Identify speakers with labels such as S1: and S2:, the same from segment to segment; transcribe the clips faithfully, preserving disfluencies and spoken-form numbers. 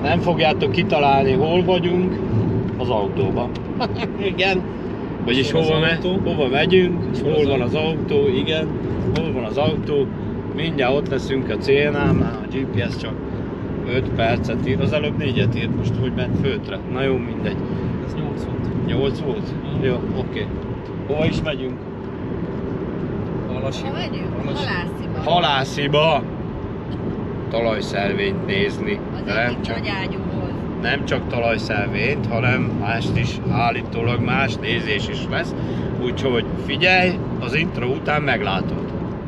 S1: Nem fogjátok kitalálni, hol vagyunk, az autóban. Igen. Vagyis hova, me hova megyünk, hol van az autó, igen. Hol van az autó. Mindjárt ott leszünk a célnál, már a gé pé es csak öt percet ír. Az előbb négyet írt, most hogy ment földre. Na jó, mindegy.
S2: Ez nyolc volt.
S1: nyolc volt?
S2: Ah.
S1: Jó, oké. Okay. Hova is megyünk?
S2: Halasiba.
S3: Halásziba.
S1: Halásziba! Talajszelvényt nézni.
S3: Az
S1: De nem
S3: egyik
S1: csak,
S3: nagy ágyúhoz.
S1: nem csak talajszelvényt, hanem mást is, állítólag más nézés is lesz. Úgyhogy figyelj, az intro után meglátod.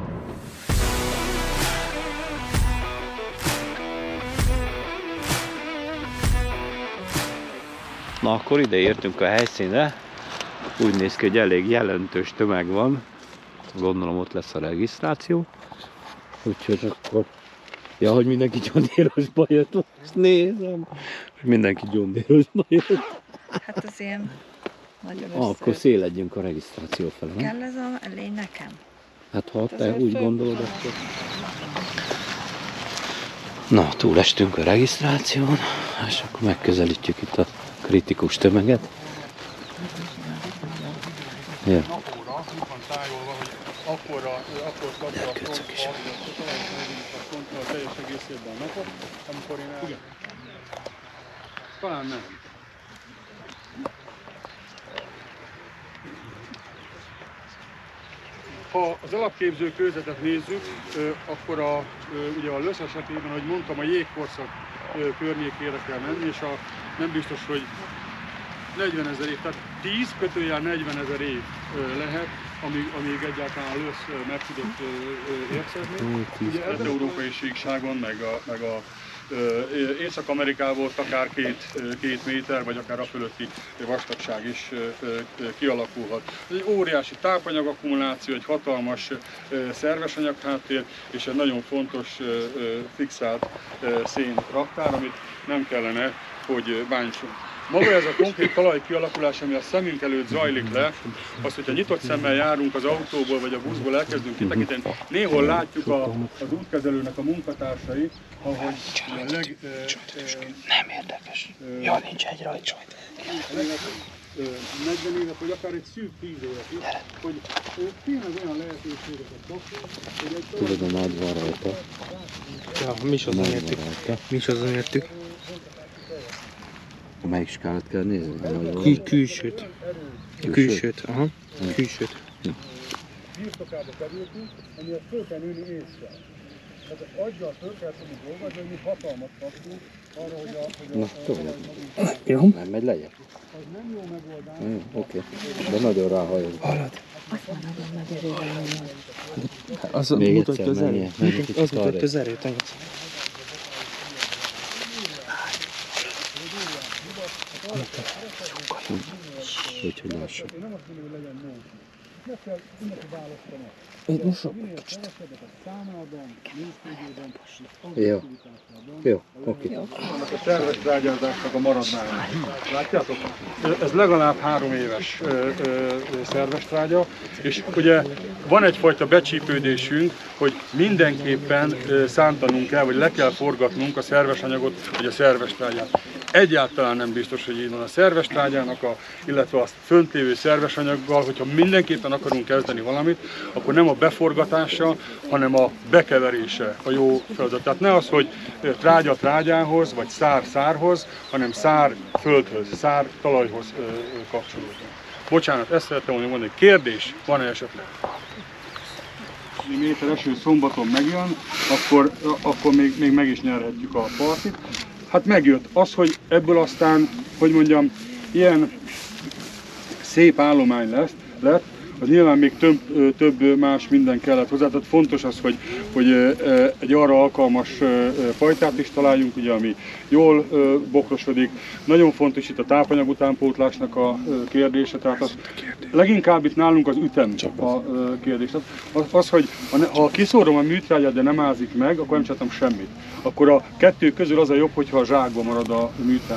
S1: Na akkor ide értünk a helyszínre. Úgy néz ki, hogy elég jelentős tömeg van. Gondolom ott lesz a regisztráció. Úgyhogy akkor... Ja, hogy mindenki John Deere-osba jött, most nézem. Mindenki John Deere-osba jött.
S3: Hát az ilyen nagyon
S1: Ah, akkor széledjünk a regisztráció felé.
S3: Kell ez a lény nekem?
S1: Hát ha te
S3: azért
S1: úgy
S3: föl-
S1: gondolod, akkor... Na, túlestünk a regisztráción, és akkor megközelítjük itt a kritikus tömeget. Ja.
S4: Napóra, úgy van tájolva, hogy akkorra, akkor kapja a
S1: Köcök is.
S4: a teljes egészében a napot, amikor én el... Talán nem. Ha az alapképző körzetet nézzük, akkor a, ugye a lösz esetében, ahogy mondtam, a jégkorszak környékére kell menni, és a, nem biztos, hogy negyvenezer év, tehát tíz kötőjel negyvenezer év lehet, amíg, amíg egyáltalán a lösz meg tudott érkezni. Ugye az európai síkságon, meg a, meg a Észak-Amerikából akár két, két méter, vagy akár a fölötti vastagság is kialakulhat. Ez egy óriási tápanyagakkumuláció, egy hatalmas szerves anyagháttér, és egy nagyon fontos fixált szénraktár, amit nem kellene, hogy bántsunk. Maga ez a konkrét talaj kialakulás, ami a szemünk előtt zajlik le, az, hogyha nyitott szemmel járunk az autóból vagy a buszból, elkezdünk kitekinteni, néhol látjuk a, az útkezelőnek a munkatársai, ahogy a leg... Ö, ö,
S1: Nem érdekes. Ja, nincs egy rajta.
S4: negyven évet, vagy akár egy szűk tíz évet is, hogy tényleg olyan lehetőségeket kapjuk, hogy egy
S1: Tudod, a nagy van rajta.
S2: Ja, mi is azon értük. Mi is azon értük.
S1: Melyik skálát kell nézni?
S2: Kül külsőt. Külsőt, aha. Külsőt.
S4: birtokába kerültünk, amiért föl kell ülni észre. Tehát aggyal föl kell tudni dolgozni, hogy mi hatalmat kaptunk arra, hogy a... Hogy
S1: Na,
S4: a,
S1: tovább.
S2: Jó.
S1: Nem megy lejjebb?
S4: az nem jó megoldás.
S1: Mm, Oké, okay. De nagyon ráhajol.
S2: Hallod? Az
S1: Még
S2: mutatja
S1: egyszer
S2: az
S1: menjél,
S2: erőt.
S1: menjél kicsit
S2: Az mutatja
S1: arrébb.
S2: az erőt, anyag.
S1: Úgyhogy lassan.
S4: Én nem azt mondom, hogy legyen no. Meg kell mindenki választanak.
S2: Itt most sok.
S4: Minél kevesebbet a számában, nőstégében,
S1: Jó. Jó, oké. Okay.
S4: a szerves trágyázásnak a maradványa. Látjátok? Ez legalább három éves ö, ö, szerves trágya, és ugye van egyfajta becsípődésünk, hogy mindenképpen ö, szántanunk kell, vagy le kell forgatnunk a szerves anyagot, vagy a szerves trágyát. Egyáltalán nem biztos, hogy így van a szerves trágyának, a, illetve a fönt lévő szerves anyaggal, hogyha mindenképpen akarunk kezdeni valamit, akkor nem a beforgatása, hanem a bekeverése a jó feladat. Tehát ne az, hogy trágya trágyához, vagy szár szárhoz, hanem szár földhöz, szár talajhoz kapcsolódni. Bocsánat, ezt szerettem volna mondani. Kérdés van-e esetleg? Méter eső szombaton megjön, akkor, akkor még, még meg is nyerhetjük a partit. Hát megjött az, hogy ebből aztán, hogy mondjam, ilyen szép állomány lesz, lett, az nyilván még több, több más minden kellett hozzá, tehát fontos az, hogy, hogy egy arra alkalmas fajtát is találjunk, ugye, ami jól bokrosodik. Nagyon fontos itt a tápanyag utánpótlásnak a kérdése, tehát az, leginkább itt nálunk az ütem a kérdés. Az, az, hogy ha kiszórom a műtrágyát, de nem ázik meg, akkor nem csináltam semmit. Akkor a kettő közül az a jobb, hogyha a zsákba marad a műtrágya.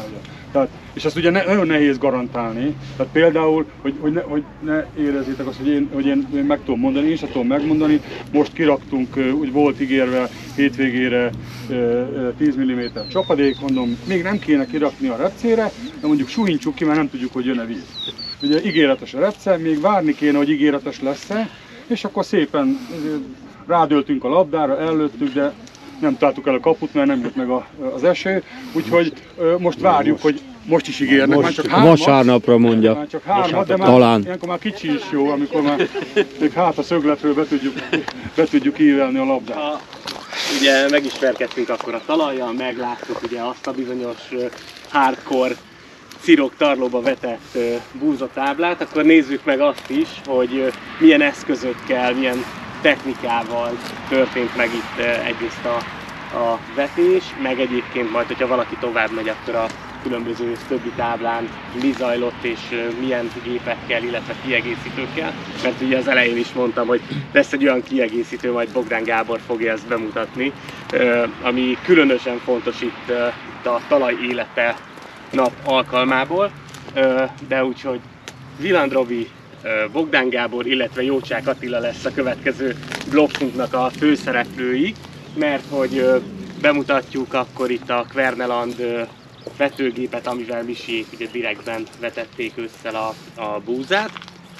S4: Tehát, és ezt ugye ne, nagyon nehéz garantálni. Tehát például, hogy, hogy, ne, hogy ne érezzétek azt, hogy én, hogy én, én meg tudom mondani, én sem tudom megmondani. Most kiraktunk, úgy volt ígérve hétvégére tíz milliméter csapadék, mondom, még nem kéne kirakni a repcére, de mondjuk suhintsuk ki, mert nem tudjuk, hogy jön-e víz. Ugye ígéretes a repce, még várni kéne, hogy ígéretes lesz-e, és akkor szépen rádöltünk a labdára, ellőttük, de nem találtuk el a kaput, mert nem jött meg a, az eső, úgyhogy most várjuk, most, hogy most is ígérnek,
S1: most,
S4: már csak hármat,
S1: vasárnapra mondja.
S4: Már csak hármat, de már
S1: talán.
S4: ilyenkor már kicsi is jó, amikor már még hát a szögletről be tudjuk, be tudjuk ívelni a labdát.
S2: Ha, ugye megismerkedtünk akkor a talajjal, megláttuk ugye azt a bizonyos uh, hardcore cirok tarlóba vetett uh, búzatáblát, akkor nézzük meg azt is, hogy uh, milyen eszközökkel, milyen technikával történt meg itt uh, egyrészt a, a vetés, meg egyébként majd, hogyha valaki tovább megy, akkor a különböző többi táblán mi zajlott és milyen gépekkel, illetve kiegészítőkkel. Mert ugye az elején is mondtam, hogy lesz egy olyan kiegészítő, majd Bogdán Gábor fogja ezt bemutatni, ami különösen fontos itt, itt a talaj élete nap alkalmából. De úgyhogy Viland Robi, Bogdán Gábor, illetve Jócsák Attila lesz a következő blogszunknak a főszereplői, mert hogy bemutatjuk akkor itt a Kverneland vetőgépet, amivel Misiék ugye direktben vetették össze a, a búzát.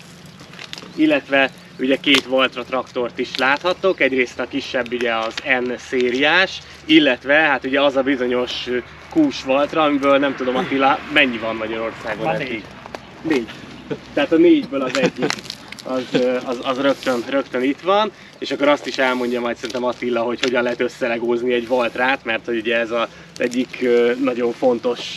S2: Illetve ugye két Valtra traktort is láthattok, egyrészt a kisebb ugye az N szériás, illetve hát ugye az a bizonyos Kús Valtra, amiből nem tudom Attila, mennyi van Magyarországon eddig? Négy. Tehát a négyből az egyik. Az, az, az rögtön, rögtön itt van, és akkor azt is elmondja majd szerintem Attila, hogy hogyan lehet összelegózni egy Valtrát, mert hogy ugye ez az egyik nagyon fontos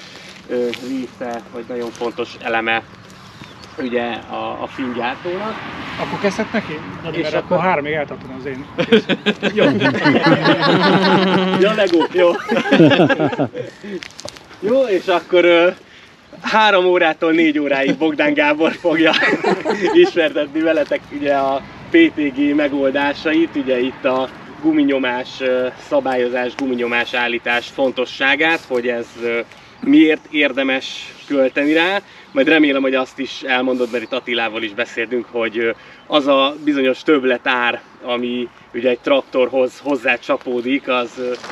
S2: része, vagy nagyon fontos eleme ugye a, a filmgyártónak.
S5: Akkor kezdhet neki? És mert
S2: akkor
S5: akkor háromig eltartom az én.
S2: Jó. Ja, Legó, jó. Jó, és akkor három órától négy óráig Bogdán Gábor fogja ismertetni veletek ugye a pé té gé megoldásait, ugye itt a guminyomás szabályozás, guminyomás állítás fontosságát, hogy ez miért érdemes költeni rá. Majd remélem, hogy azt is elmondod, mert itt Attilával is beszéltünk, hogy az a bizonyos többletár, ami ugye egy traktorhoz hozzá csapódik, az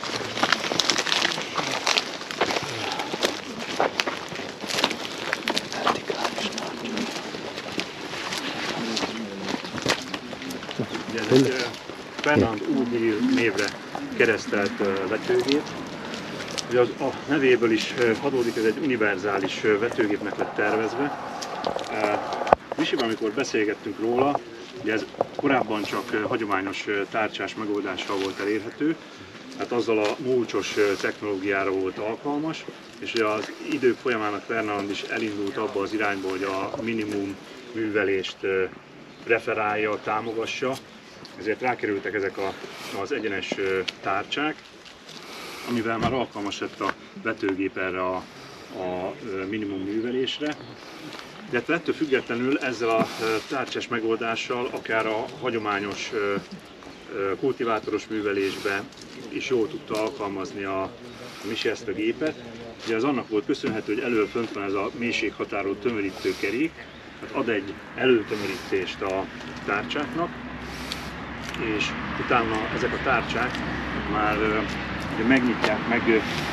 S6: Ez egy Fernand Urbil névre keresztelt vetőgép. Ugye az a nevéből is adódik, ez egy univerzális vetőgépnek lett tervezve. Misiben, amikor beszélgettünk róla, ugye ez korábban csak hagyományos tárcsás megoldással volt elérhető, hát azzal a múlcsos technológiára volt alkalmas, és ugye az idők folyamán a Fernand is elindult abba az irányba, hogy a minimum művelést preferálja, támogassa, ezért rákerültek ezek a, az egyenes tárcsák, amivel már alkalmas lett a vetőgép erre a, a minimum művelésre. De ettől függetlenül ezzel a tárcsás megoldással akár a hagyományos kultivátoros művelésbe is jól tudta alkalmazni a Misi ezt a gépet. Ugye az annak volt köszönhető, hogy elől fönt van ez a mélységhatároló tömörítő kerék, hát ad egy előtömörítést a tárcsáknak, és utána ezek a tárcsák már ugye megnyitják, meg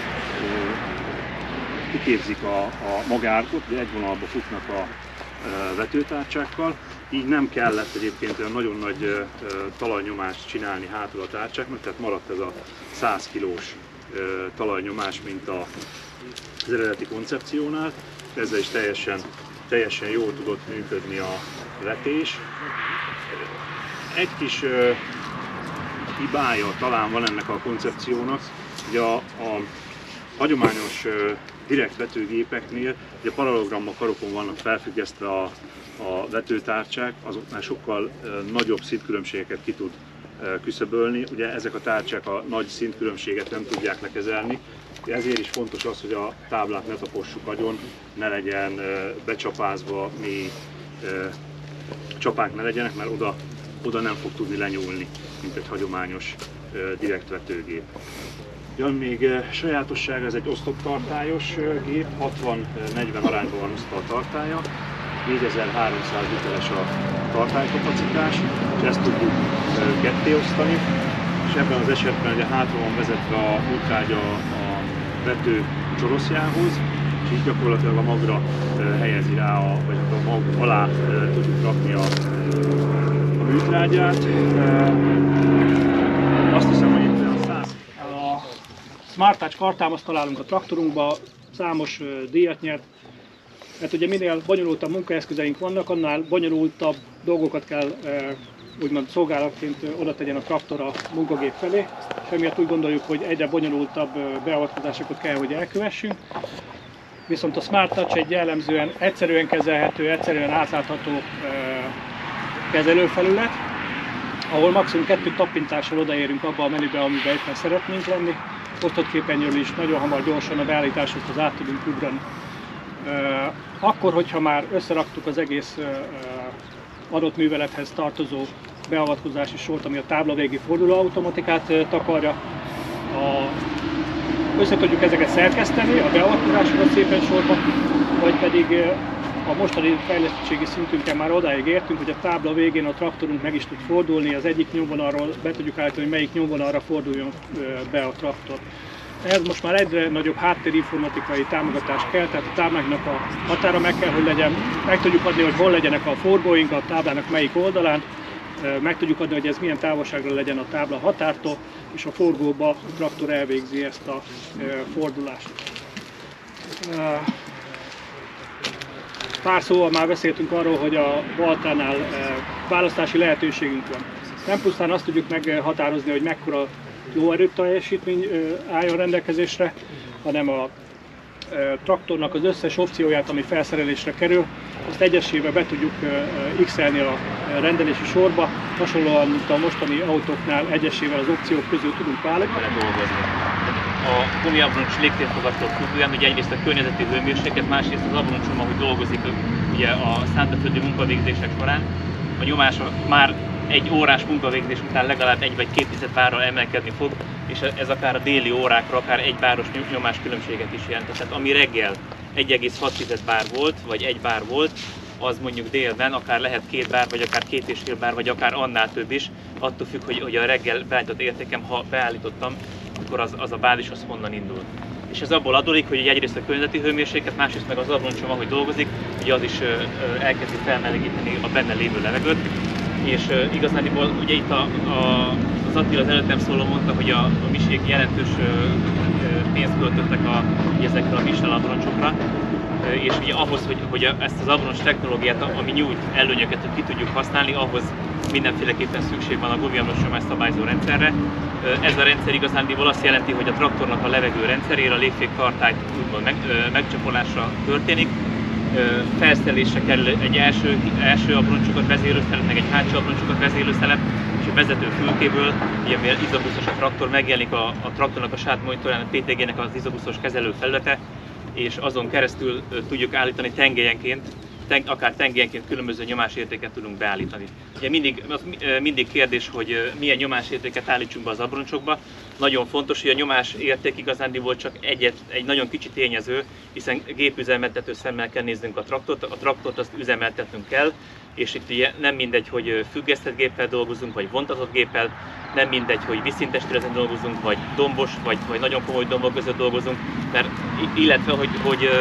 S6: kiképzik a, a magárkot, ugye egy vonalba futnak a vetőtárcsákkal, így nem kellett egyébként olyan nagyon nagy talajnyomást csinálni hátul a tárcsáknak, tehát maradt ez a száz kilós talajnyomás, mint a, az eredeti koncepciónál, ezzel is teljesen, teljesen jól tudott működni a vetés. Egy kis uh, hibája talán van ennek a koncepciónak, hogy a, a hagyományos uh, direkt vetőgépeknél ugye paralogramma karokon vannak felfüggesztve a, a vetőtárcsák, azoknál sokkal uh, nagyobb szintkülönbségeket ki tud uh, küszöbölni. Ugye ezek a tárcsák a nagy szintkülönbséget nem tudják lekezelni, ezért is fontos az, hogy a táblát ne tapossuk agyon, ne legyen uh, becsapázva, mély uh, csapák ne legyenek, mert oda oda nem fog tudni lenyúlni, mint egy hagyományos uh, direkt vetőgép. Ja, még sajátosság, ez egy oszloptartályos gép, hatvan negyven arányban van osztott a tartálya, négyezer-háromszáz literes a tartálykapacitás, és ezt tudjuk ketté osztani, és ebben az esetben ugye hátra van vezetve a műtrágya a vető csoroszjához, és így gyakorlatilag a magra helyezi rá, a, vagy a mag alá tudjuk rakni a, a műtrágyát. Azt hiszem, hogy itt a száz.
S5: A Smart Touch kartámaszt találunk a traktorunkba, számos díjat nyert, mert ugye minél bonyolultabb munkaeszközeink vannak, annál bonyolultabb dolgokat kell úgymond szolgálatként oda tegyen a traktor a munkagép felé, és emiatt úgy gondoljuk, hogy egyre bonyolultabb beavatkozásokat kell, hogy elkövessünk. Viszont a Smart Touch egy jellemzően egyszerűen kezelhető, egyszerűen átlátható kezelőfelület, ahol maximum kettő tapintással odaérünk abba a menübe, amiben éppen szeretnénk lenni. Osztott képernyőről is nagyon hamar, gyorsan a beállításhoz át tudunk ugrani. Akkor, hogyha már összeraktuk az egész adott művelethez tartozó beavatkozási sort, ami a tábla végi fordulóautomatikát takarja, a, össze tudjuk ezeket szerkeszteni, a beavatkozásokat szépen sorba, vagy pedig a mostani fejlettségi szintünkkel már odáig értünk, hogy a tábla végén a traktorunk meg is tud fordulni, az egyik nyomvonalról be tudjuk állítani, hogy melyik nyomvonalra forduljon be a traktor. Ehhez most már egyre nagyobb háttérinformatikai támogatás kell, tehát a tábláknak a határa meg kell, hogy legyen, meg tudjuk adni, hogy hol legyenek a forgóink a táblának melyik oldalán, meg tudjuk adni, hogy ez milyen távolságra legyen a tábla határtól, és a forgóba a traktor elvégzi ezt a fordulást. Pár szóval már beszéltünk arról, hogy a baltánál választási lehetőségünk van. Nem pusztán azt tudjuk meghatározni, hogy mekkora lóerő teljesítmény álljon rendelkezésre, hanem a traktornak az összes opcióját, ami felszerelésre kerül, azt egyesével be tudjuk x-elni a rendelési sorba, hasonlóan, mint a mostani autóknál egyesével az opciók közül tudunk válogatni.
S7: A gumiabroncs légtérfogattól függően, ugye egyrészt a környezeti hőmérséklet, másrészt az abroncsom, ahogy dolgozik ugye a szántóföldi munkavégzések során, a nyomása már egy órás munkavégzés után legalább egy vagy két tized bárral emelkedni fog, és ez akár a déli órákra, akár egy báros nyomás különbséget is jelent. Tehát ami reggel egy egész hat tized bár volt, vagy egy bár volt, az mondjuk délben akár lehet két bár, vagy akár két és fél bár, vagy akár annál több is, attól függ, hogy, hogy a reggel beállított értékem, ha beállítottam, akkor az, az a bázis az honnan indul. És ez abból adódik, hogy egyrészt a környezeti hőmérséklet, másrészt meg az abroncsom, ahogy dolgozik, ugye az is elkezdi felmelegíteni a benne lévő levegőt. És uh, igazániból ugye itt a, a, az Attila az előttem szóló mondta, hogy a, a misék jelentős uh, pénzt költöttek a, ezekre a Michelin abroncsokra, uh, és ugye ahhoz, hogy, hogy ezt az abroncs technológiát, ami nyújt előnyöket, hogy ki tudjuk használni, ahhoz mindenféleképpen szükség van a gumiabroncsnyomás szabályzó rendszerre. Uh, ez a rendszer igazániból azt jelenti, hogy a traktornak a levegő rendszerére a légfék tartály úgymond meg, uh, megcsapolásra történik. Felszerelésre kerül egy első, első abroncsokat vezérlőszelep, meg egy hátsó abroncsokat vezérlőszelep, és a vezető fülkéből, ugye mivel izobuszos a traktor, megjelenik a, a traktornak a saját monitorán, a pé té gé-nek az izobuszos kezelő felülete, és azon keresztül tudjuk állítani tengelyenként, ten, akár tengelyenként különböző nyomásértéket tudunk beállítani. Ugye mindig, mindig kérdés, hogy milyen nyomásértéket állítsunk be az abroncsokba. Nagyon fontos, hogy a nyomásérték igazándiból csak egyet, egy nagyon kicsi tényező, hiszen gépüzemeltető szemmel kell néznünk a traktort, a traktort azt üzemeltetnünk kell, és itt ugye nem mindegy, hogy függesztett géppel dolgozunk, vagy vontatott géppel, nem mindegy, hogy vízszintestületen dolgozunk, vagy dombos, vagy, vagy nagyon komoly dombok között dolgozunk, mert illetve, hogy, hogy,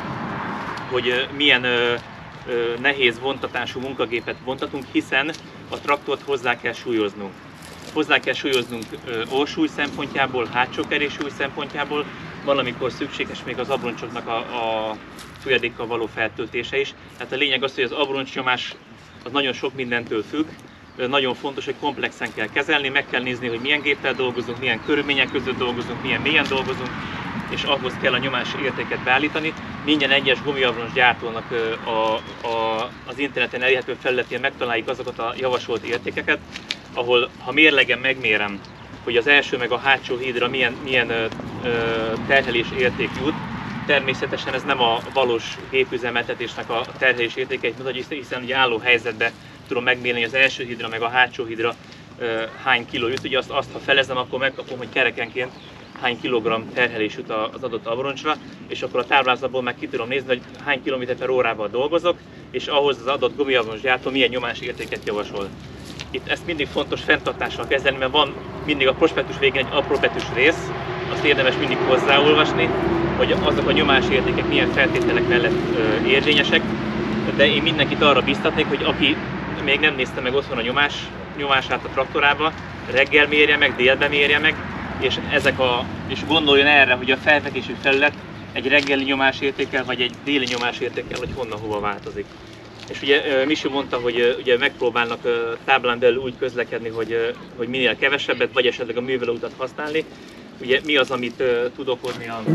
S7: hogy milyen nehéz vontatású munkagépet vontatunk, hiszen a traktort hozzá kell súlyoznunk. Hozzá kell súlyoznunk orsúly szempontjából, hátsó kerésúly szempontjából, valamikor szükséges még az abroncsoknak a, a folyadékkal való feltöltése is. Tehát a lényeg az, hogy az abroncsnyomás az nagyon sok mindentől függ, nagyon fontos, hogy komplexen kell kezelni, meg kell nézni, hogy milyen géppel dolgozunk, milyen körülmények között dolgozunk, milyen mélyen dolgozunk, és ahhoz kell a nyomás értéket beállítani. Minden egyes gumiabroncs gyártónak a, a, az interneten elérhető felületén megtaláljuk azokat a javasolt értékeket, ahol ha mérlegen megmérem, hogy az első meg a hátsó hídra milyen, milyen ö, ö, terhelés érték jut, természetesen ez nem a valós gépüzemeltetésnek a terhelés értékeit mutatja, hiszen ugye álló helyzetben tudom megmérni, hogy az első hídra meg a hátsó hídra ö, hány kiló jut. Ugye azt, azt ha felezem, akkor megkapom, hogy kerekenként hány kilogramm terhelés jut az adott abroncsra, és akkor a táblázatból meg ki tudom nézni, hogy hány kilométer per órával dolgozok, és ahhoz az adott gumiabroncsgyártó milyen nyomásértéket javasol. Itt ezt mindig fontos fenntartással kezelni, mert van mindig a prospektus végén egy apróbetűs rész, azt érdemes mindig hozzáolvasni, hogy azok a nyomásértékek milyen feltételek mellett ö, érvényesek, de én mindenkit arra biztatnék, hogy aki még nem nézte meg otthon a nyomás, nyomását a traktorába, reggel mérje meg, délben mérje meg, és, ezek a, és gondoljon erre, hogy a felfekvésű felület egy reggeli nyomásértékkel vagy egy déli nyomásértékkel, hogy honnan hova változik. És ugye Misi mondta, hogy ugye megpróbálnak táblán belül úgy közlekedni, hogy, hogy minél kevesebbet, vagy esetleg a művelőutat használni. Ugye mi az, amit tud okozni a,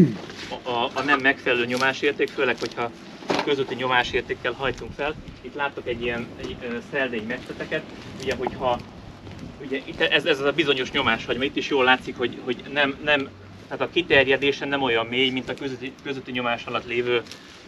S7: a, a nem megfelelő nyomásérték, főleg, hogyha közúti nyomásértékkel hajtunk fel. Itt láttok egy ilyen egy, szeldény metszeteket, ugye, hogyha ugye itt ez, ez az a bizonyos nyomás, hogy itt is jól látszik, hogy, hogy nem, nem, tehát a kiterjedése nem olyan mély, mint a közúti, közúti nyomás alatt lévő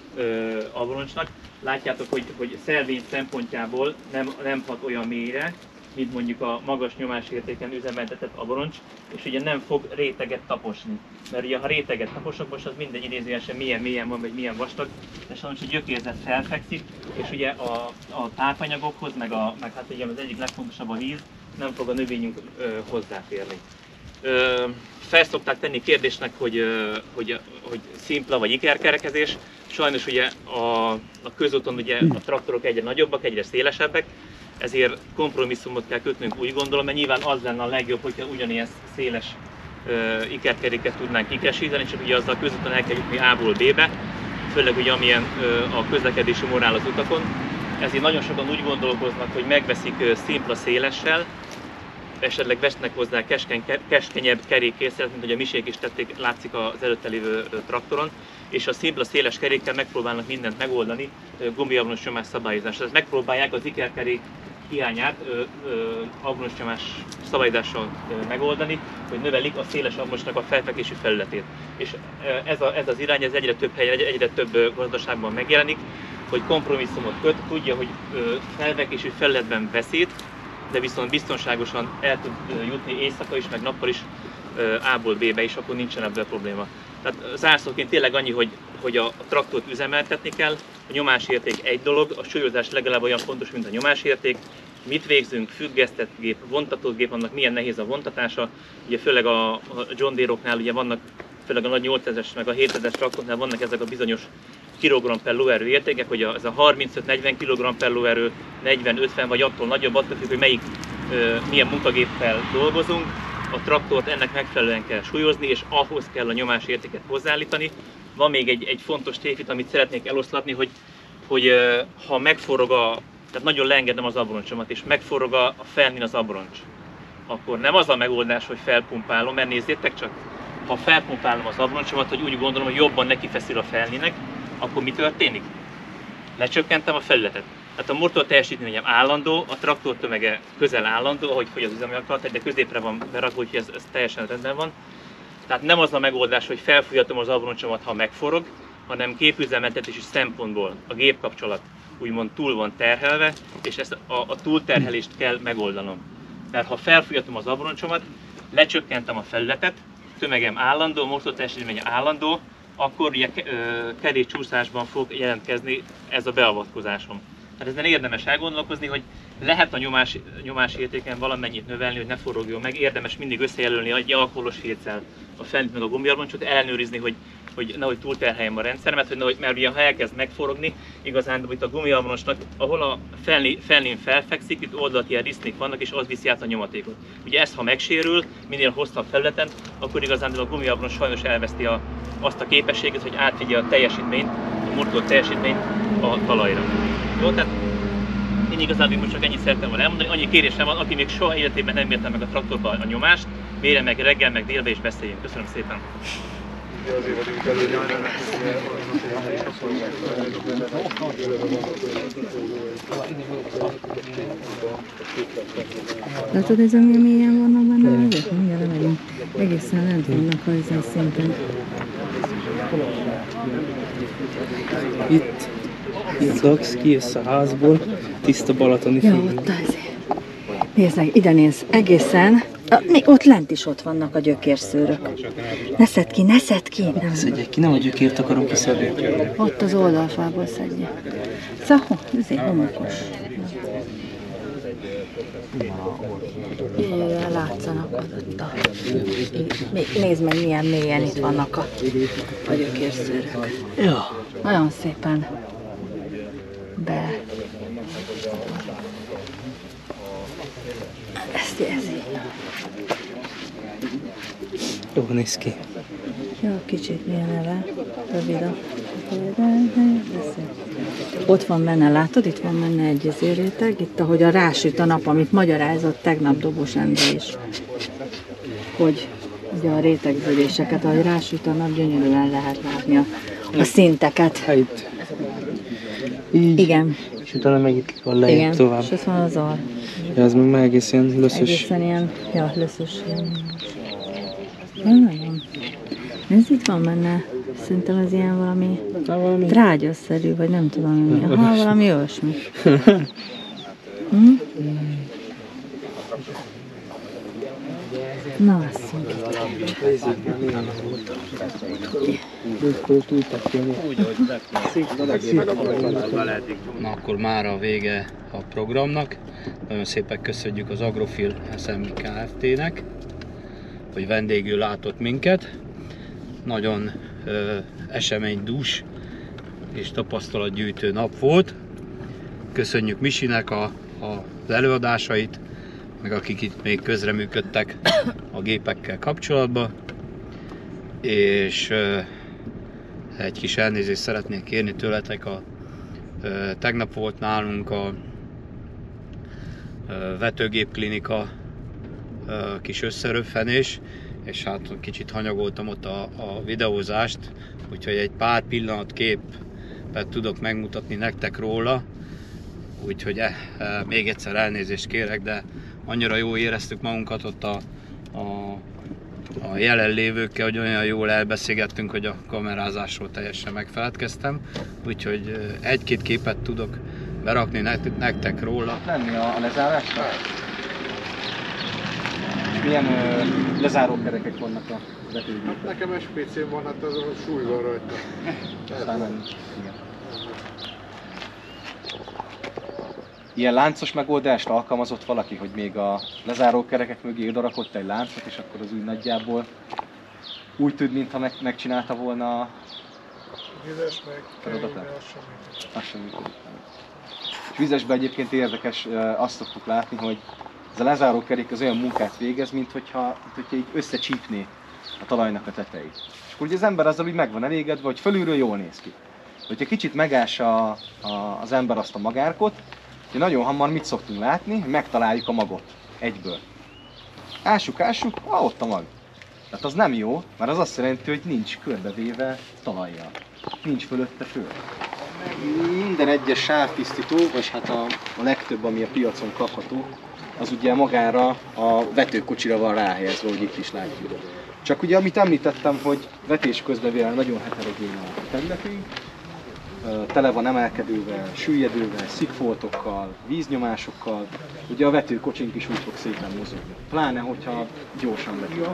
S7: ö, abroncsnak. Látjátok, hogy, hogy szelvény szempontjából nem, nem hat olyan mélyre, mint mondjuk a magas nyomásértéken üzemeltetett abroncs, és ugye nem fog réteget taposni. Mert ugye ha réteget taposok, most az mindegy idézőjelesen milyen mélyen van, vagy milyen vastag, de sajnos a gyökérzet felfekszik, és ugye a, a tápanyagokhoz, meg, a, meg hát ugye az egyik legfontosabb a víz, nem fog a növényünk ö, hozzáférni. Ö, fel szokták tenni kérdésnek, hogy, ö, hogy, hogy szimpla vagy ikerkerekezés. Sajnos ugye a, a közúton ugye a traktorok egyre nagyobbak, egyre szélesebbek, ezért kompromisszumot kell kötnünk, úgy gondolom, mert nyilván az lenne a legjobb, hogyha ugyanilyen széles uh, ikerkeréket tudnánk ikesíteni, csak ugye azzal közúton el kell jutni A-ból B-be, főleg ugye amilyen uh, a közlekedési morál az utakon. Ezért nagyon sokan úgy gondolkoznak, hogy megveszik uh, szimpla szélessel, esetleg vesznek hozzá keskeny, keskenyebb kerékkészlet, mint hogy a Misék is tették, látszik az előtte lévő uh, traktoron, és a szimpla széles kerékkel megpróbálnak mindent megoldani, gumbiabroncs nyomás szabályozás. Tehát megpróbálják az ikerkerék hiányát abroncs nyomás szabályozással ö, megoldani, hogy növelik a széles abroncsnak a felfekvési felületét. És ö, ez, a, ez az irány ez egyre több helyen, egyre több ö, gazdaságban megjelenik, hogy kompromisszumot köt, tudja, hogy ö, felfekvési felületben veszít, de viszont biztonságosan el tud ö, jutni éjszaka is, meg nappal is ö, A-ból B-be, és akkor nincsen ebből probléma. Tehát zárszóként tényleg annyi, hogy, hogy a traktort üzemeltetni kell, a nyomásérték egy dolog, a súlyozás legalább olyan fontos, mint a nyomásérték. Mit végzünk, függesztett gép, vontatott gép, annak milyen nehéz a vontatása. Ugye főleg a John Deere-oknál ugye vannak, főleg a nagy nyolcezres meg a hétezres traktornál vannak ezek a bizonyos kilogramm per lóerő értékek, hogy ez a harmincöt-negyven kilogramm per lóerő, negyven-ötven vagy attól nagyobb, attól függ, hogy melyik, milyen munkagéppel dolgozunk. A traktort ennek megfelelően kell súlyozni, és ahhoz kell a nyomásértéket hozzáállítani. Van még egy, egy fontos tévhit, amit szeretnék eloszlatni, hogy, hogy ha megforog a, tehát nagyon leengedem az abroncsomat, és megforog a felnin az abroncs, akkor nem az a megoldás, hogy felpumpálom, mert nézzétek csak, ha felpumpálom az abroncsomat, hogy úgy gondolom, hogy jobban nekifeszül a felninek, akkor mi történik? Lecsökkentem a felületet. Tehát a motor teljesítményem állandó, a traktor tömege közel állandó, ahogy fogy az üzemi akarat, de középre van berakva, úgyhogy ez, ez teljesen rendben van. Tehát nem az a megoldás, hogy felfújhatom az abroncsomat, ha megforog, hanem gépüzemeltetési szempontból a gépkapcsolat úgymond túl van terhelve, és ezt a, a túlterhelést kell megoldanom. Mert ha felfújhatom az abroncsomat, lecsökkentem a felületet, tömegem állandó, motor teljesítmény állandó, akkor ugye kerékcsúszásban fog jelentkezni ez a beavatkozásom. Tehát ezen érdemes elgondolkozni, hogy lehet a nyomás, nyomásértéken valamennyit növelni, hogy ne forogjon meg. Érdemes mindig összejelölni egy alkoholos féccel a felnit meg a gumbiabroncsot, ellenőrizni, hogy, hogy nehogy túlterheljem a rendszeremet, hogy nehogy, mert ugye ha elkezd megforogni, igazán itt a gumiabroncsnak, ahol a felni, felnin felfekszik, itt oldalt ilyen risznék vannak, és az viszi át a nyomatékot. Ugye ez, ha megsérül, minél hosszabb felületen, akkor igazán a gumiabroncs sajnos elveszti a, azt a képességet, hogy átvigye a teljesítményt, a motor teljesítményt a talajra. Jó, tehát én igazából most csak ennyit szerettem volna elmondani, annyi kérésem van, aki még soha életében nem mérte meg a traktorba a nyomást, mérje meg reggel, meg délbe és beszéljünk. Köszönöm szépen!
S3: Látod, ez ami milyen vannak benne? Mindjárt lemegyünk. Egészen lent vannak a szinten.
S8: Itt, itt laksz, kijössz a házból, tiszta balatoni
S3: Ja,
S8: fény.
S3: ott azért. Nézd meg, ide néz, egészen A, mi, ott lent is ott vannak a gyökérszőrök. Ne szedd ki, ne szedd ki! Nem.
S8: Szedjek ki, nem a gyökért akarom kiszedni.
S3: Ott az oldalfából szedje. Szóval, ezért homokos. Jaj, látszanak ott a... Nézd meg, milyen mélyen itt vannak a, a gyökérszőrök.
S8: Ja.
S3: Nagyon szépen be... Ezt jelzi.
S8: Jó néz ki.
S3: Jó, kicsit milyen neve. Rövid a... Ott van benne, látod? Itt van benne egy réteg. Itt, ahogy a rásüt a nap, amit magyarázott tegnap Dobos Endre is. Hogy ugye a rétegződéseket, ahogy rásüt a nap, gyönyörűen lehet látni a, a szinteket.
S8: Hát itt. Így.
S3: Igen.
S8: És utána meg itt van lejjebb
S3: igen.
S8: tovább.
S3: És ott van az ar.
S8: Ja, ez meg már egész ilyen löszös.
S3: Egészen ilyen, ja, löszös. Nem nagyon. Ez itt van benne. Szerintem ez ilyen valami, valami... trágyaszerű, vagy nem tudom mi. Aha, valami olyasmi. Hm? Na, azt
S1: Na akkor már a vége a programnak. Nagyon szépen köszönjük az Agrofil es em i Kft-nek, hogy vendégül látott minket. Nagyon ö, eseménydús és tapasztalatgyűjtő nap volt. Köszönjük Misinek a, a, az előadásait, meg akik itt még közreműködtek a gépekkel kapcsolatban. És ö, egy kis elnézést szeretnék kérni tőletek. A, ö, tegnap volt nálunk a ö, vetőgépklinika ö, kis összeröffenés, és hát kicsit hanyagoltam ott a, a videózást, úgyhogy egy pár pillanat képet tudok megmutatni nektek róla, úgyhogy e, e, még egyszer elnézést kérek, de annyira jól éreztük magunkat ott a, a, a jelenlévőkkel, hogy olyan jól elbeszélgettünk, hogy a kamerázásról teljesen megfeledkeztem, úgyhogy egy-két képet tudok berakni nektek róla.
S9: Lenni a, a lezárásra? Milyen ö, lezárókerekek vannak a vetőgépben?
S10: Hát nekem es pé cén van, hát az a súly van rajta.
S9: Aztán nem. Igen. Ilyen láncos megoldást alkalmazott valaki, hogy még a lezárókerekek mögé odarakott egy láncot, és akkor az úgy nagyjából úgy tűnt, mintha meg, megcsinálta volna a
S10: vizes meg
S9: feladatát? Az sem működik. És vizesben egyébként érdekes, azt szoktuk látni, hogy ez a lezárókerék az olyan munkát végez, mint hogyha, mint hogyha így összecsípné a talajnak a tetejét. És akkor ugye az ember azzal úgy meg van elégedve, hogy fölülről jól néz ki. Hogyha kicsit megássa a, a, az ember azt a magárkot, hogy nagyon hamar mit szoktunk látni, hogy megtaláljuk a magot egyből. Ássuk, ássuk, ah, ott a mag. Tehát az nem jó, mert az azt jelenti, hogy nincs körbevéve talajjal. Nincs fölötte föl. Minden egyes sávtisztító, vagy hát a, a legtöbb, ami a piacon kapható, az ugye magára a vetőkocsira van ráhelyezve, hogy itt is látjuk. Csak ugye, amit említettem, hogy vetés közben nagyon heterogén a területünk, tele van emelkedővel, süllyedővel, szikfoltokkal, víznyomásokkal, ugye a vetőkocsink is úgy fog szépen mozogni, pláne hogyha gyorsan vető.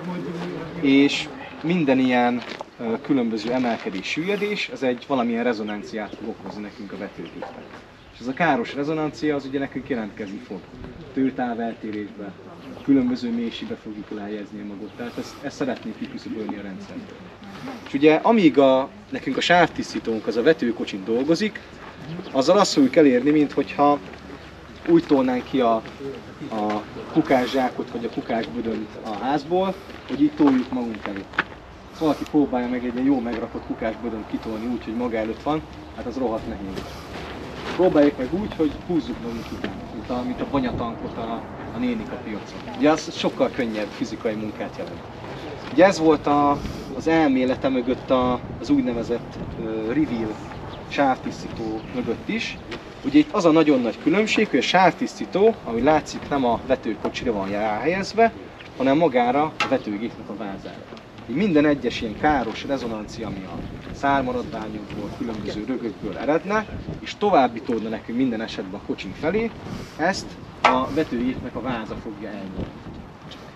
S9: És minden ilyen különböző emelkedés, süllyedés, ez egy valamilyen rezonanciát fog okozni nekünk a vetőgépben. És ez a káros rezonancia az ugye nekünk jelentkezni fog. Tőrtáveltérésbe, különböző mélységbe fogjuk lehelyezni a magot, tehát ezt, ezt szeretnénk kiküszöbölni a rendszerben. És ugye amíg a, nekünk a sávtisztítónk az a vetőkocsin dolgozik, azzal azt fogjuk elérni, minthogyha úgy tolnánk ki a, a kukászsákot vagy a kukásbödönt a házból, hogy így toljuk magunk elé. Ha valaki próbálja meg egy jó megrakott kukásbödönt kitolni úgy, hogy maga előtt van, hát az rohadt nehéz. Próbáljuk meg úgy, hogy húzzuk magunk után, mint a, mint a banyatankot a, a nénik a piacon. Ugye az sokkal könnyebb fizikai munkát jelent. Ugye ez volt a, az elmélete mögött a, az úgynevezett uh, reveal sávtisztító mögött is. Ugye itt az a nagyon nagy különbség, hogy a sávtisztító, ahogy látszik, nem a vetőkocsira van ráhelyezve, hanem magára a vetőgépnek a vázára. Így minden egyes ilyen káros rezonancia, ami a szármaradványokból, különböző rögökből eredne, és továbbítódna nekünk minden esetben a kocsink felé, ezt a vetőgépnek a váza fogja elnyomni.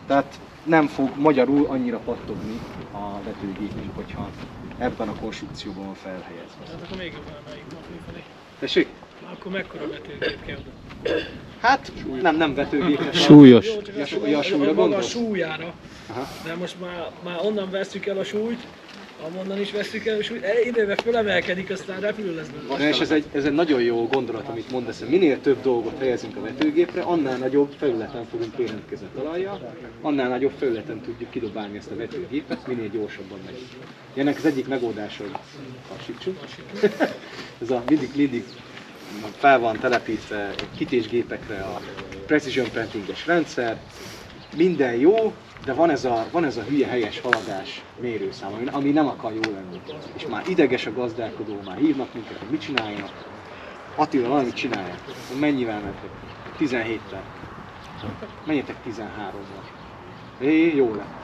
S9: Tehát nem fog magyarul annyira pattogni a vetőgépünk, hogyha ebben a konstrukcióban van felhelyezve.
S5: Hát akkor még jobban emeljük a felé.
S9: Tessék?
S5: Akkor mekkora vetőgép kell?
S9: Hát nem, nem vetőgépes.
S1: Súlyos.
S9: Ja, sú, ja, súlyra
S5: maga a
S9: gondolsz?
S5: súlyára.
S9: Aha.
S5: De most már, már onnan vesszük el a súlyt, amonnan is vesszük el a súlyt, e, időben fölemelkedik, aztán repülő lesz belőle.
S9: Na és ez egy, ez egy nagyon jó gondolat, amit mondasz, hogy minél több dolgot helyezünk a vetőgépre, annál nagyobb felületen fogunk érintkezni a talajjal, annál nagyobb felületen tudjuk kidobálni ezt a vetőgépet, minél gyorsabban megyünk. Ennek az egyik megoldása, hogy hasítsuk. Ez a mindig, mindig fel van telepítve kitésgépekre a Precision Printing-es rendszer, minden jó, de van ez a, van ez a hülye helyes haladás mérőszám, ami, ami nem akar jó lenni. És már ideges a gazdálkodó, már hívnak minket, hogy mit csináljanak. Attila, valamit csinálják. Mennyivel mentek? tizenhéttel. Menjetek tizenhárommal. É, jó lett.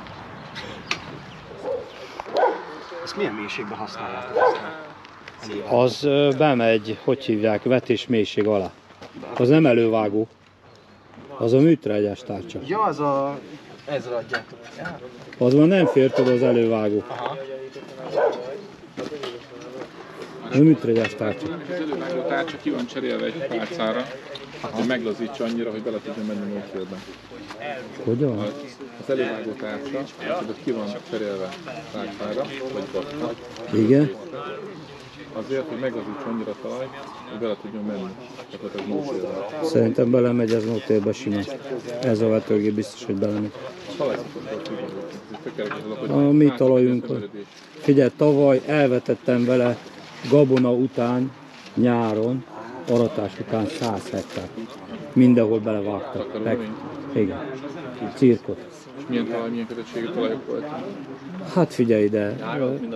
S9: Ezt milyen mélységben használjátok?
S1: Az ö, bemegy, hogy hívják, vetés mélység alá. Az nem elővágó. Az a műtrágyás tárcsa.
S9: Ja, az a... ezre adjátok. Ja.
S1: Az már nem fér oda az elővágó.
S9: Aha.
S1: A műtrágyás tárcsa.
S11: Az elővágó tárcsa ki van cserélve egy pálcára, hogy meglazítsa annyira, hogy bele tudjon menni módszerben.
S1: Hogyan?
S11: Az, az elővágó tárcsa, az ki van cserélve pálcára, vagy baszra.
S1: Igen.
S11: Azért, hogy meglazítsa annyira a talaj, hogy bele tudjon menni. Tehát ez módszerben.
S1: Szerintem belemegy ez nótérbe simán. Ez a vetőgép biztos, hogy belemegy. A mi talajunkon. Figyelj, tavaly elvetettem vele gabona után, nyáron, aratás után száz hektár. Mindenhol belevágtak. Meg, igen. Cirkot.
S11: És milyen talaj, milyen kötöttségű talajok voltak?
S1: Hát figyelj ide.
S2: Mind a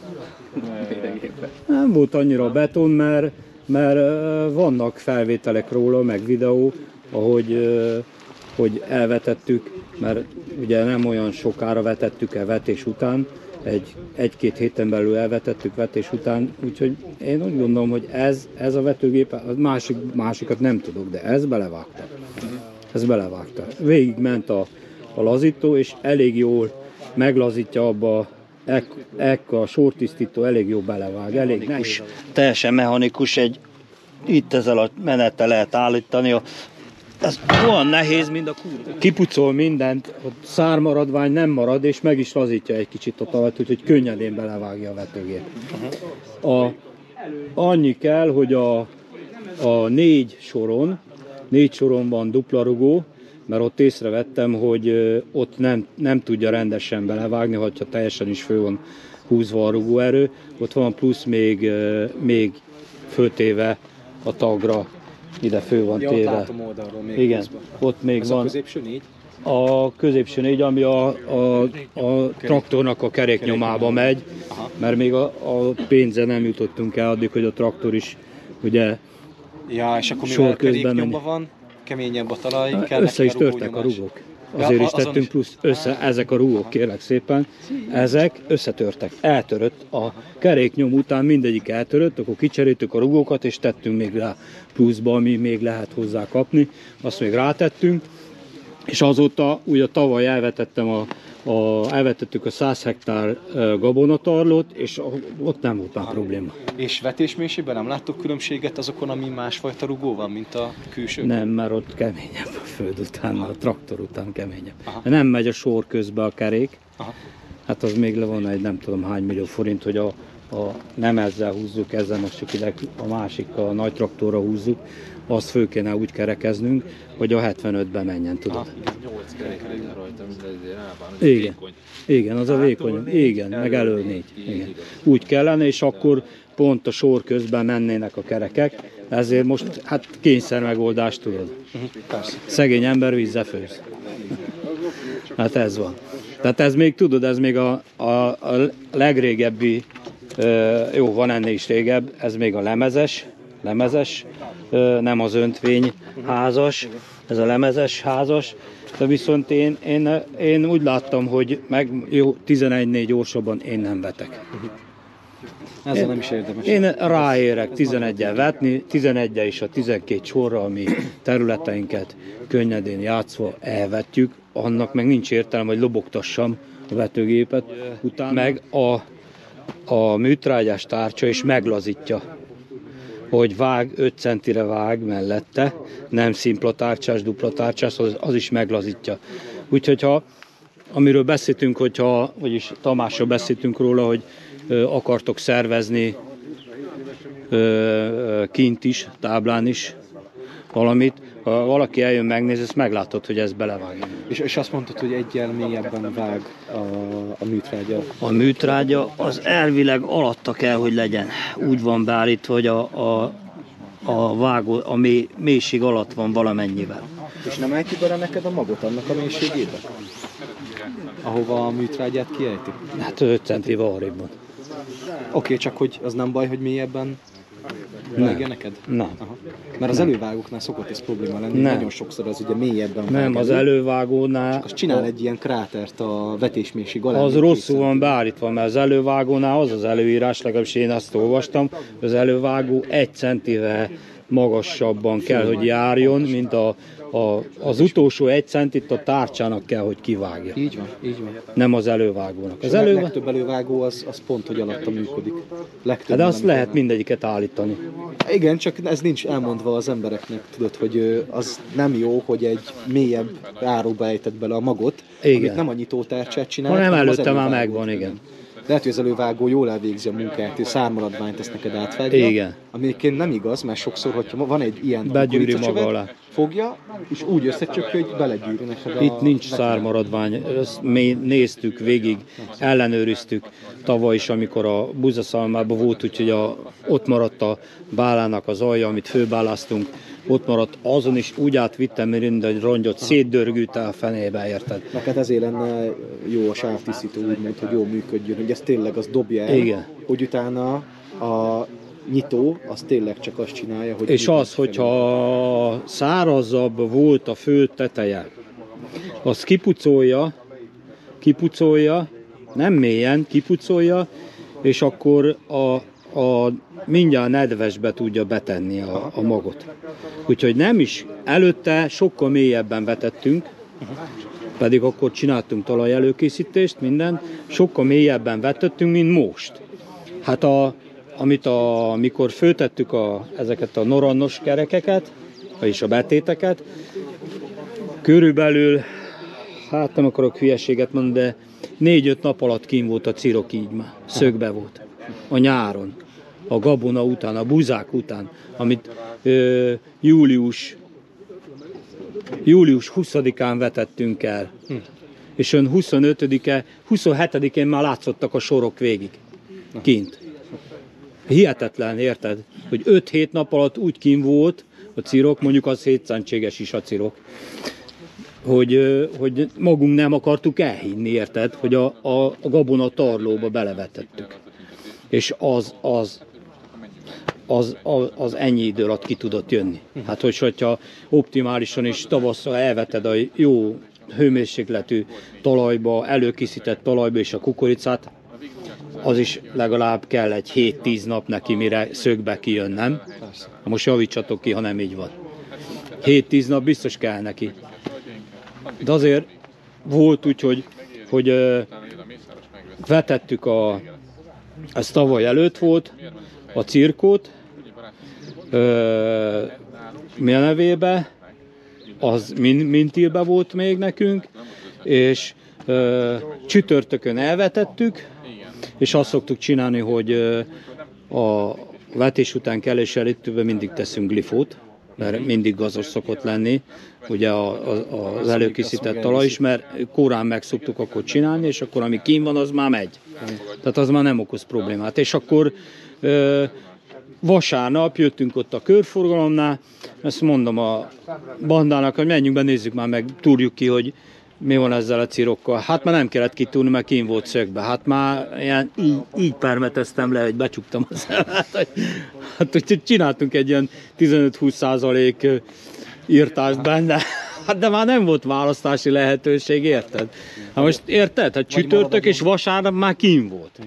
S2: beton.
S1: Nem volt annyira beton, mert, mert vannak felvételek róla, meg videó, ahogy hogy elvetettük, mert ugye nem olyan sokára vetettük el vetés után, egy, egy-két héten belül elvetettük vetés után, úgyhogy én úgy gondolom, hogy ez, ez a vetőgép, a másik, másikat nem tudok, de ez belevágta. Ez belevágta. Végig ment a, a lazító, és elég jól meglazítja abba, ek, ek a sortisztító elég jó belevág, elég nem is teljesen mechanikus, egy, itt ezzel a menettel lehet állítani, a, ez olyan nehéz, mint a kurva. Kipucol mindent, ott szármaradvány nem marad, és meg is lazítja egy kicsit a talajt, úgyhogy könnyedén belevágja a vetőgép. A, annyi kell, hogy a, a négy soron, négy soron van dupla rugó, mert ott észrevettem, hogy ott nem, nem tudja rendesen belevágni, ha teljesen is fő van húzva a rugóerő. Ott van plusz még, még föltéve a tagra, ide fő van
S9: ja,
S1: téve.
S9: Látom oldalról még.
S1: Igen,
S9: húzva.
S1: ott még
S9: ez
S1: van.
S9: a középső négy?
S1: A középső négy, ami a, a, a traktornak a keréknyomába megy, mert még a, a pénze nem jutottunk el addig, hogy a traktor is ugye
S9: ja, és akkor mivel keréknyomban van, keményebb a talaj, kell
S1: össze is
S9: a
S1: törtek a rugók. Azért ja, is tettünk is. Plusz össze, ezek a rugók, kérlek szépen, ezek összetörtek, eltörött a keréknyom után, mindegyik eltörött, akkor kicseréltük a rugókat, és tettünk még rá pluszba, ami még lehet hozzá kapni, azt még rátettünk, és azóta ugye tavaly elvetettem a, a, elvetettük a száz hektár gabonatarlót, és ott nem volt már probléma.
S9: És vetésmélységben nem láttok különbséget azokon, ami másfajta rugó van, mint a külső?
S1: Nem, mert ott keményebb a föld után, a traktor után keményebb. Aha. Nem megy a sor közbe a kerék, aha. Hát az még le van egy nem tudom hány millió forint, hogy a, a, nem ezzel húzzuk, ezzel most csak ide a másik, a nagy traktorra húzzuk, azt föl kéne úgy kerekeznünk, hogy a hetvenötbe menjen, tudod.
S12: nyolc kerék rajta, mint ezért állván,
S1: igen.
S12: Vékony.
S1: Igen, az a vékony. Igen, meg elő négy. Igen. Úgy kellene, és akkor pont a sor közben mennének a kerekek, ezért most hát kényszer megoldást tudod. Szegény ember vízzel főz. Hát ez van. Tehát ez még tudod, ez még a, a, a legrégebbi, jó, van ennél is régebb, ez még a lemezes, lemezes, nem az öntvény házas, ez a lemezes házas, de viszont én, én, én úgy láttam, hogy meg jó, tizenegynél gyorsabban én nem vetek.
S9: Ezzel én, nem is érdemes.
S1: Én ráérek tizeneggyel vetni, tizeneggyel is a tizenkét sorra, ami területeinket könnyedén játszva elvetjük,
S13: annak meg nincs értelme, hogy lobogtassam a vetőgépet, utána meg a, a műtrágyás tárcsa is meglazítja, hogy vág, öt centire vág mellette, nem szimpla tárcsás, dupla tárcsás, az, az is meglazítja. Úgyhogy ha, amiről beszéltünk, hogyha, vagyis Tamással beszéltünk róla, hogy ö, akartok szervezni ö, ö, kint is, táblán is valamit, ha valaki eljön megnéz, ezt meglátod, hogy ez belevág.
S9: És, és azt mondtad, hogy egyel mélyebben vág a, a műtrágya?
S13: A műtrágya az elvileg alatta kell, hogy legyen. Úgy van beállítva, hogy a, a, a vágó, a mély, mélység alatt van valamennyivel.
S9: És nem ejti bele neked a magot annak a mélységébe? Ahova a műtrágyát kiejti?
S13: Hát öt centivel arrébb van.
S9: Oké, okay, csak hogy az nem baj, hogy mélyebben vágja neked?
S13: Nem.
S9: Aha. Mert az elővágóknál szokott ez probléma lenni,
S13: nem.
S9: Nagyon sokszor az ugye mélyebben vág.
S13: Nem, az elővágónál...
S9: Csak az csinál egy ilyen krátert a vetésmélység alá.
S13: Az rosszul van beállítva, mert az elővágónál az az előírás, legalábbis én azt olvastam, az elővágó egy centivel magasabban kell, hogy járjon, mint a, a, az utolsó egy centit a tárcsának kell, hogy kivágja.
S9: Így van, így van.
S13: Nem az elővágónak. Az
S9: a
S13: elő...
S9: legtöbb elővágó az, az pont, hogy alatta működik.
S13: Hát de azt lehet mindegyiket állítani.
S9: Igen, csak ez nincs elmondva az embereknek, tudod, hogy az nem jó, hogy egy mélyebb áróba ejtett bele a magot,
S13: igen.
S9: Amit nem a nyitótárcsát csinál.
S13: Ha nem előtte már megvan, igen.
S9: Lehet, hogy az elővágó jól elvégzi a munkát, és szármaradványt ezt neked átvágja.
S13: Igen.
S9: Amikként nem igaz, mert sokszor, hogyha van egy ilyen
S13: begyűri maga alá.
S9: Fogja, és úgy összecsöpje, hogy belegyűri neked a...
S13: Itt nincs szármaradvány, ezt mi néztük végig, ellenőriztük tavaly is, amikor a buzaszalmában volt, úgyhogy a, ott maradt a bálának az alja, amit főbáláztunk, ott maradt, azon is úgy átvittem, mint egy rongyot, szétdörgült el a fenébe, érted?
S9: Neked ezért lenne jó a sávtisztító, úgymond, hogy jól működjön, hogy ez tényleg az dobja el,
S13: igen.
S9: Hogy utána a nyitó, az tényleg csak azt csinálja, hogy...
S13: És az, hogyha szárazabb volt a fő teteje, az kipucolja, kipucolja, nem mélyen, kipucolja, és akkor a, a mindjárt nedvesbe tudja betenni a, a magot. Úgyhogy nem is, előtte sokkal mélyebben vetettünk, pedig akkor csináltunk talajelőkészítést, minden, sokkal mélyebben vetettünk, mint most. Hát a, amit a, amikor föltettük a, ezeket a norannos kerekeket, vagyis a betéteket, körülbelül, hát nem akarok hülyeséget mondani, de négy-öt nap alatt kín volt a cirok így már, szögbe volt. A nyáron, a gabona után, a buzák után, amit ö, július, július huszadikán vetettünk el. Hm. És ön huszonötödike, huszonhetedikén már látszottak a sorok végig, kint. Hihetetlen, érted? Hogy öt-hét nap alatt úgy kín volt a cirok, mondjuk az hétszentséges is a cirok, hogy, hogy magunk nem akartuk elhinni, érted? Hogy a, a, a gabona tarlóba belevetettük. És az, az, az, az, az ennyi idő alatt ki tudott jönni. Hát, hogy, hogyha optimálisan és tavasszal elveted a jó hőmérsékletű talajba, előkészített talajba és a kukoricát, az is legalább kell egy hét-tíz nap neki, mire szögbe kijön, nem? Most javítsatok ki, ha nem így van. hét-tíz nap biztos kell neki. De azért volt úgy, hogy, hogy ö, vetettük a, ez tavaly előtt volt, a cirkót, ö, mi a nevébe, az min, mintilbe volt még nekünk, és ö, csütörtökön elvetettük, és azt szoktuk csinálni, hogy ö, a vetés után kelés előtt mindig teszünk glifót, mert mindig gazos szokott lenni, ugye a, a, az előkészített talaj is, mert korán meg szoktuk akkor csinálni, és akkor ami kín van, az már megy. Tehát az már nem okoz problémát. És akkor ö, vasárnap jöttünk ott a körforgalomnál, ezt mondom a bandának, hogy menjünk be, nézzük már meg, túrjuk ki, hogy mi van ezzel a cirokkal. Hát már nem kellett kitúrni, mert kín volt szögbe. Hát már ilyen, így, így permeteztem le, hogy becsuktam az szemet. Hát, hogy csináltunk egy ilyen tizenöt-húsz százalék írtást benne. Hát de már nem volt választási lehetőség, érted? Hát most érted? Hát csütörtök és vasárnap már kín volt.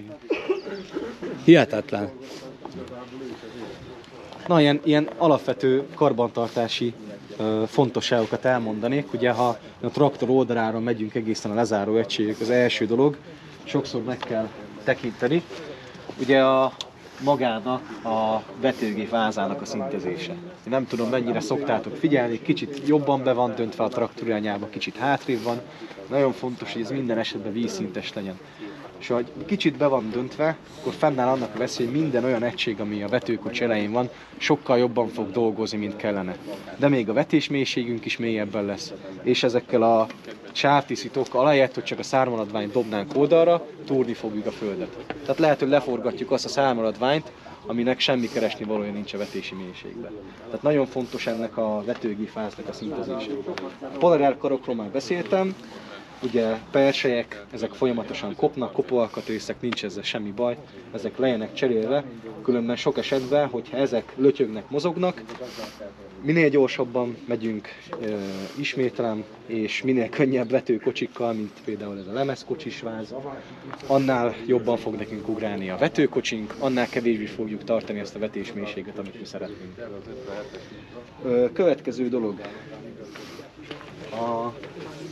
S13: Hihetetlen.
S9: Na, ilyen, ilyen alapvető karbantartási ö, fontosságokat elmondanék. Ugye ha a traktor oldalára megyünk egészen a lezáró egységig, az első dolog, sokszor meg kell tekinteni, ugye a magának a vetőgép vázának a szintezése. Én nem tudom, mennyire szoktátok figyelni, kicsit jobban be van döntve a traktor irányába, kicsit hátrébb van. Nagyon fontos, hogy ez minden esetben vízszintes legyen. És ha kicsit be van döntve, akkor fennáll annak a veszély, hogy minden olyan egység, ami a vetőkocsi elején van, sokkal jobban fog dolgozni, mint kellene. De még a vetésmélységünk is mélyebben lesz. És ezekkel a sávtisztítókkal, ahelyett, hogy csak a szármaradványt dobnánk oldalra, túrni fogjuk a földet. Tehát lehet, hogy leforgatjuk azt a szármaradványt, aminek semmi keresni valója nincs a vetési mélységben. Tehát nagyon fontos ennek a vetőgépfáznak a szintezése. A polarár karokról már beszéltem, ugye perselyek, ezek folyamatosan kopnak, kopóalkatrészek, nincs ezzel semmi baj, ezek legyenek cserélve, különben sok esetben, hogyha ezek lötyögnek, mozognak, minél gyorsabban megyünk e, ismételem, és minél könnyebb vetőkocsikkal, mint például ez a lemezkocsis váz, annál jobban fog nekünk ugrálni a vetőkocsink, annál kevésbé fogjuk tartani ezt a vetésmélységet, amit mi szeretnénk. E, következő dolog. A,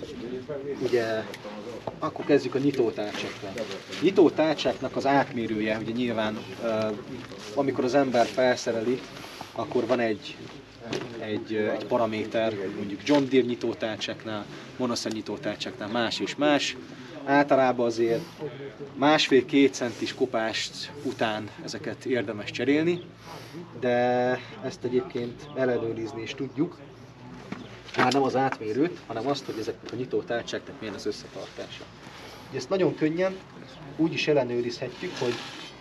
S9: ugye, akkor kezdjük a nyitótárcsákkal. A nyitótárcsáknak az átmérője, ugye nyilván, amikor az ember felszereli, akkor van egy, egy, egy paraméter, mondjuk John Deere nyitótárcsáknál, Monoszer nyitótárcsáknál más és más. Általában azért másfél-két centis kopást után ezeket érdemes cserélni, de ezt egyébként ellenőrizni is tudjuk. Már nem az átmérőt, hanem azt, hogy ezeknek a nyitótárcsáknak milyen az összetartása. Ugye ezt nagyon könnyen úgy is ellenőrizhetjük, hogy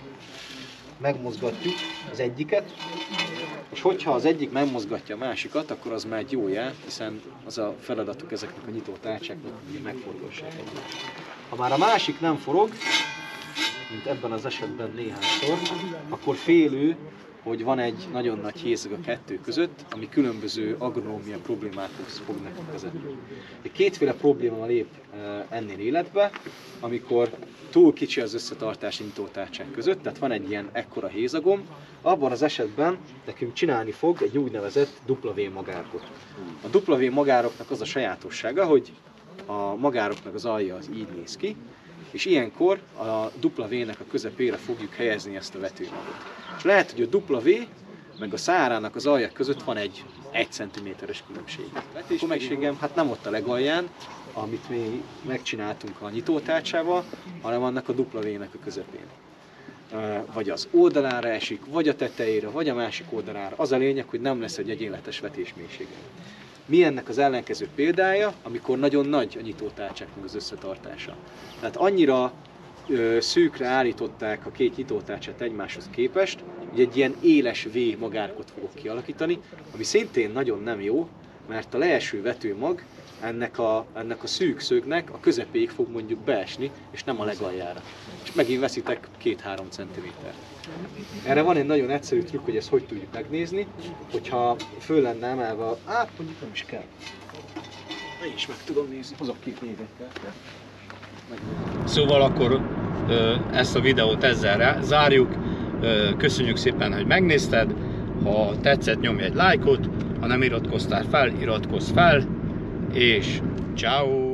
S9: megmozgatjuk az egyiket, és hogyha az egyik megmozgatja a másikat, akkor az már egy jó jel, hiszen az a feladatuk ezeknek a nyitótárcsáknak, hogy megforgassák egymást. Ha már a másik nem forog, mint ebben az esetben néhányszor, akkor félő, hogy van egy nagyon nagy hézag a kettő között, ami különböző agronómia problémákhoz fog nekünk vezetni. Kétféle probléma lép ennél életbe, amikor túl kicsi az összetartás nyitótárcsák között, tehát van egy ilyen ekkora hézagom, abban az esetben nekünk csinálni fog egy úgynevezett dupla vé magárkot. A dupla vé magároknak az a sajátossága, hogy a magároknak az alja az így néz ki, és ilyenkor a dupla vé-nek a közepére fogjuk helyezni ezt a vetőmagot. És lehet, hogy a dupla vé meg a szárának az alja között van egy egy centiméteres különbség. A vetésmélységem hát nem ott a legalján, amit mi megcsináltunk a nyitótárcsával, hanem annak a dupla vé-nek a közepén. Vagy az oldalára esik, vagy a tetejére, vagy a másik oldalára. Az a lényeg, hogy nem lesz egy egyenletes vetésmélység. Mi ennek az ellenkező példája, amikor nagyon nagy a nyitótárcsáknak az összetartása. Tehát annyira ö, szűkre állították a két nyitótárcsát egymáshoz képest, hogy egy ilyen éles V magárkot fogok kialakítani, ami szintén nagyon nem jó, mert a leeső vetőmag ennek a, ennek a szűk szögnek a közepéig fog mondjuk beesni, és nem a legaljára. És megint veszitek két-három centimétert. Erre van egy nagyon egyszerű trükk, hogy ezt hogy tudjuk megnézni, hogyha föl lenne emelve, hát mondjuk nem is kell. Én is meg tudom nézni, hozok két névekkel.
S1: Szóval akkor ezt a videót ezzel zárjuk. Köszönjük szépen, hogy megnézted. Ha tetszett, nyomj egy lájkot, ha nem iratkoztál fel, iratkozz fel, és ciao.